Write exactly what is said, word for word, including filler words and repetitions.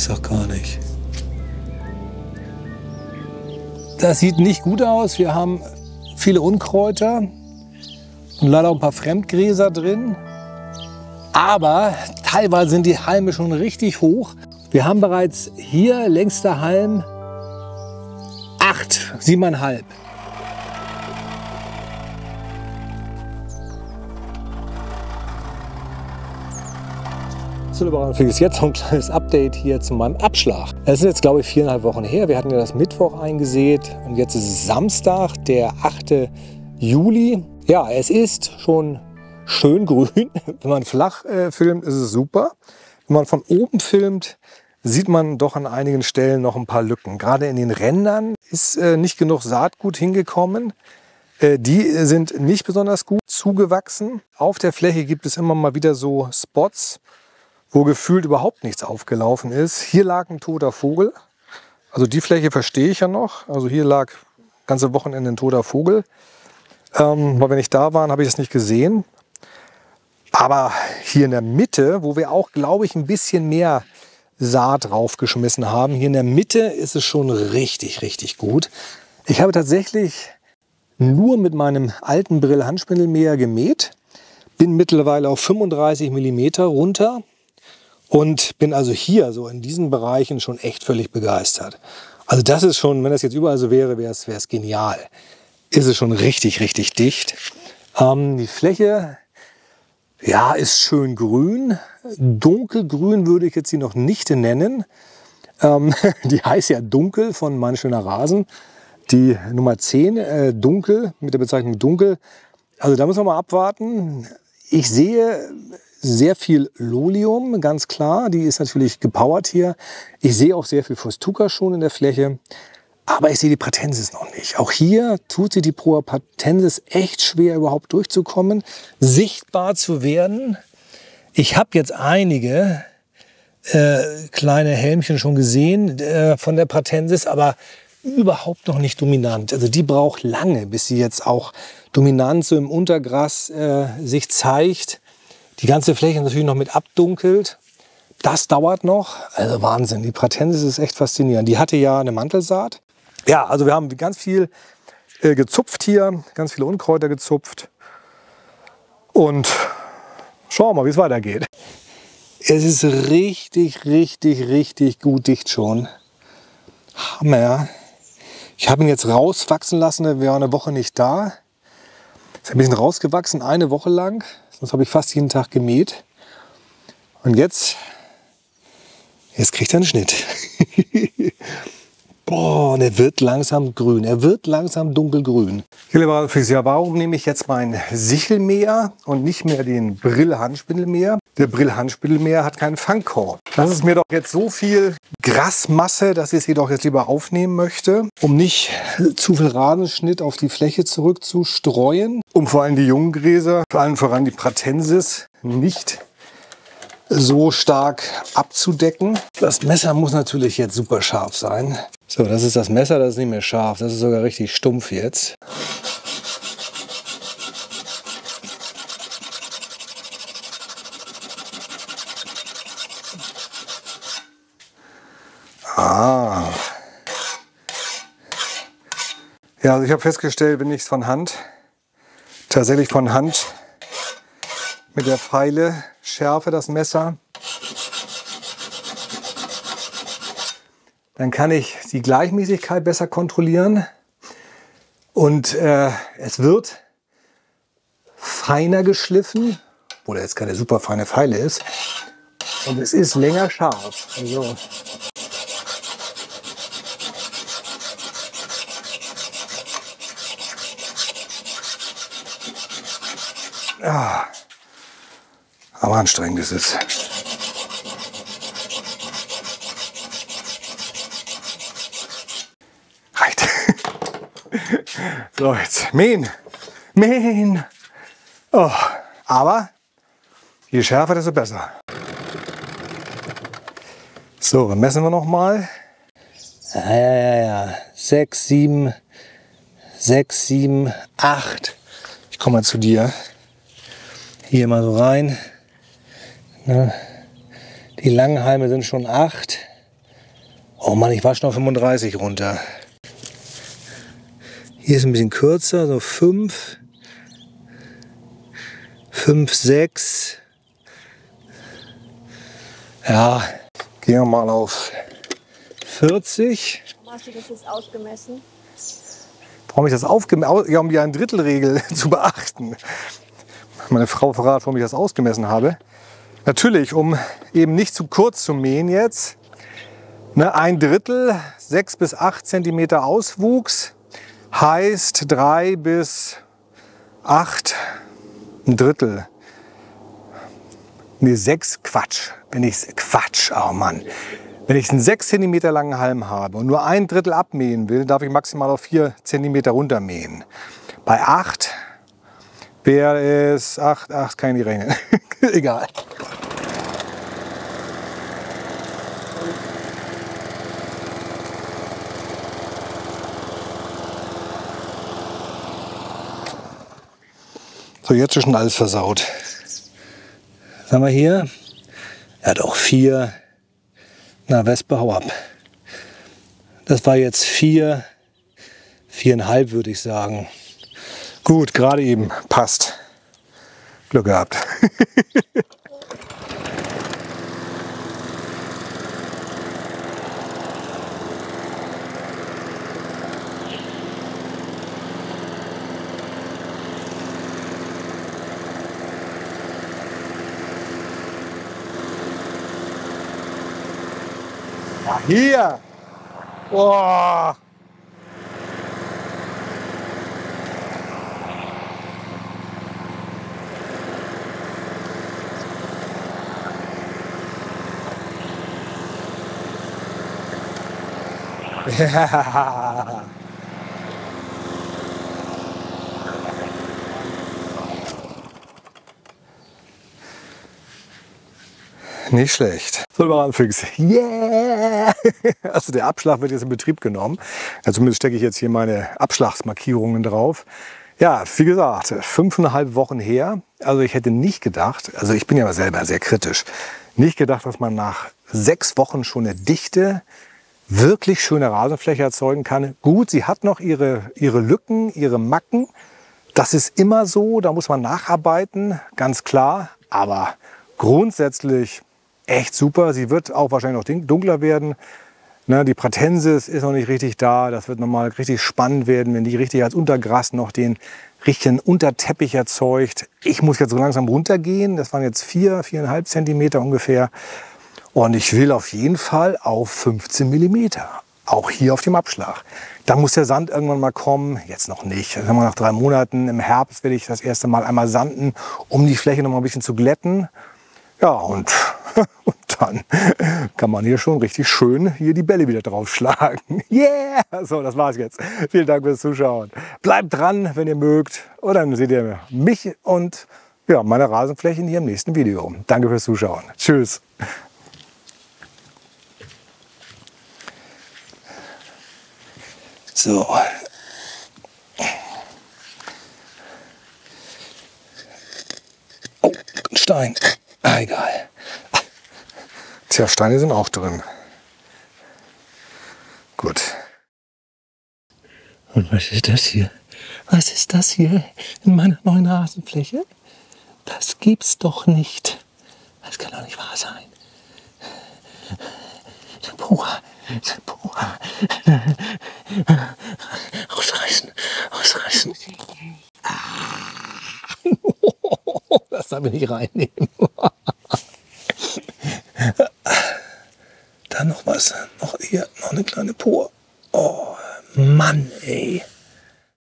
doch gar nicht. Das sieht nicht gut aus. Wir haben viele Unkräuter und leider auch ein paar Fremdgräser drin. Aber teilweise sind die Halme schon richtig hoch. Wir haben bereits hier längster Halm acht, siebeneinhalb. Natürlich ist jetzt noch ein kleines Update hier zu meinem Abschlag. Es ist jetzt, glaube ich, viereinhalb Wochen her. Wir hatten ja das Mittwoch eingesät und jetzt ist es Samstag, der achte Juli. Ja, es ist schon schön grün. Wenn man flach äh, filmt, ist es super. Wenn man von oben filmt, sieht man doch an einigen Stellen noch ein paar Lücken. Gerade in den Rändern ist äh, nicht genug Saatgut hingekommen. Äh, die sind nicht besonders gut zugewachsen. Auf der Fläche gibt es immer mal wieder so Spots, wo gefühlt überhaupt nichts aufgelaufen ist. Hier lag ein toter Vogel. Also die Fläche verstehe ich ja noch. Also hier lag ganze Wochenende ein toter Vogel. Ähm, weil wenn ich da war, habe ich es nicht gesehen. Aber hier in der Mitte, wo wir auch, glaube ich, ein bisschen mehr Saat draufgeschmissen haben, hier in der Mitte ist es schon richtig, richtig gut. Ich habe tatsächlich nur mit meinem alten Brill-Handspindelmäher gemäht. Bin mittlerweile auf fünfunddreißig Millimeter runter. Und bin also hier so in diesen Bereichen schon echt völlig begeistert. Also das ist schon, wenn das jetzt überall so wäre, wäre es, wäre es genial. Ist es schon richtig, richtig dicht. Ähm, die Fläche, ja, ist schön grün. Dunkelgrün würde ich jetzt sie noch nicht nennen. Ähm, die heißt ja Dunkel von Mein schöner Rasen. Die Nummer zehn, äh, Dunkel, mit der Bezeichnung Dunkel. Also da muss man mal abwarten. Ich sehe sehr viel Lolium, ganz klar. Die ist natürlich gepowert hier. Ich sehe auch sehr viel Fostuca schon in der Fläche. Aber ich sehe die Pratensis noch nicht. Auch hier tut sich die Proa pratensis echt schwer, überhaupt durchzukommen, sichtbar zu werden. Ich habe jetzt einige äh, kleine Helmchen schon gesehen äh, von der Pratensis, aber überhaupt noch nicht dominant. Also die braucht lange, bis sie jetzt auch dominant so im Untergras äh, sich zeigt. Die ganze Fläche natürlich noch mit abdunkelt. Das dauert noch. Also Wahnsinn, die Pratensis ist echt faszinierend. Die hatte ja eine Mantelsaat. Ja, also wir haben ganz viel äh, gezupft hier, ganz viele Unkräuter gezupft. Und schauen wir mal, wie es weitergeht. Es ist richtig, richtig, richtig gut dicht schon. Hammer. Ich habe ihn jetzt rauswachsen lassen, er war eine Woche nicht da. Ist ein bisschen rausgewachsen, eine Woche lang. Sonst habe ich fast jeden Tag gemäht. Und jetzt, jetzt kriegt er einen Schnitt. Boah, und er wird langsam grün. Er wird langsam dunkelgrün. Ja, warum nehme ich jetzt mein Sichelmäher und nicht mehr den Brill-Handspindelmäher? Der Brill-Handspindelmäher hat keinen Fangkorb. Das ist mir doch jetzt so viel Grasmasse, dass ich sie doch jetzt lieber aufnehmen möchte, um nicht zu viel Rasenschnitt auf die Fläche zurückzustreuen, um vor allem die jungen Gräser, vor allem voran die Pratensis, nicht so stark abzudecken. Das Messer muss natürlich jetzt super scharf sein. So, das ist das Messer, das ist nicht mehr scharf, das ist sogar richtig stumpf jetzt. Ah. Ja, also ich habe festgestellt, wenn ich es von Hand, tatsächlich von Hand mit der Feile schärfe, das Messer, dann kann ich die Gleichmäßigkeit besser kontrollieren und äh, es wird feiner geschliffen, obwohl er jetzt keine super feine Feile ist, und es ist länger scharf. Also ja, aber anstrengend ist es. Reicht. So, jetzt mähen. Mähen. Oh, aber je schärfer, desto besser. So, dann messen wir noch mal. Ja, ja, ja, ja. Sechs, sieben, sechs, sieben, acht. Ich komme mal zu dir. Hier mal so rein. Die langen Halme sind schon acht. Oh Mann, ich wasche noch fünfunddreißig runter. Hier ist ein bisschen kürzer, so fünf, fünf, sechs. Ja, gehen wir mal auf vierzig. Warum hast du das jetzt ausgemessen? Warum ich das aufgemessen? Ja, um die Ein-Drittel-Regel zu beachten. Meine Frau verrat, warum ich das ausgemessen habe. Natürlich, um eben nicht zu kurz zu mähen jetzt. Ne, ein Drittel, sechs bis acht Zentimeter Auswuchs, heißt drei bis acht, ein Drittel. Nee, sechs, Quatsch. Wenn ich Quatsch, oh Mann. Wenn ich einen sechs Zentimeter langen Halm habe und nur ein Drittel abmähen will, darf ich maximal auf vier Zentimeter runtermähen. Bei acht wäre es, acht, acht kann ich nicht rechnen. Egal. So, jetzt ist schon alles versaut. Was haben wir hier? Ja doch, vier. Na, Wespe, hau ab. Das war jetzt vier, viereinhalb würde ich sagen. Gut, gerade eben, passt. Glück gehabt. Hier! Boah! Ja. Nicht schlecht. So, Baranfüchse. Yeah! Also der Abschlag wird jetzt in Betrieb genommen. Ja, zumindest stecke ich jetzt hier meine Abschlagsmarkierungen drauf. Ja, wie gesagt, fünfeinhalb Wochen her. Also ich hätte nicht gedacht, also ich bin ja selber sehr kritisch, nicht gedacht, dass man nach sechs Wochen schon eine dichte, wirklich schöne Rasenfläche erzeugen kann. Gut, sie hat noch ihre, ihre Lücken, ihre Macken. Das ist immer so, da muss man nacharbeiten, ganz klar. Aber grundsätzlich echt super. Sie wird auch wahrscheinlich noch dunkler werden. Ne, die Pratensis ist noch nicht richtig da. Das wird nochmal richtig spannend werden, wenn die richtig als Untergras noch den richtigen Unterteppich erzeugt. Ich muss jetzt so langsam runtergehen. Das waren jetzt vier, viereinhalb Zentimeter ungefähr. Und ich will auf jeden Fall auf fünfzehn Millimeter. Auch hier auf dem Abschlag. Da muss der Sand irgendwann mal kommen. Jetzt noch nicht. Das haben wir nach drei Monaten. Im Herbst werde ich das erste Mal einmal sanden, um die Fläche noch mal ein bisschen zu glätten. Ja, und, und dann kann man hier schon richtig schön hier die Bälle wieder draufschlagen. Yeah! So, das war's jetzt. Vielen Dank fürs Zuschauen. Bleibt dran, wenn ihr mögt. Und dann seht ihr mich und ja, meine Rasenflächen hier im nächsten Video. Danke fürs Zuschauen. Tschüss. So. Oh, ein Stein. Ah, egal. Tja, Steine sind auch drin. Gut. Und was ist das hier? Was ist das hier in meiner neuen Rasenfläche? Das gibt's doch nicht. Das kann doch nicht wahr sein. Boah, boah. Ausreißen, ausreißen. Das darf ich nicht reinnehmen. Dann noch was. Noch hier, noch eine kleine Pore. Oh, Mann, ey.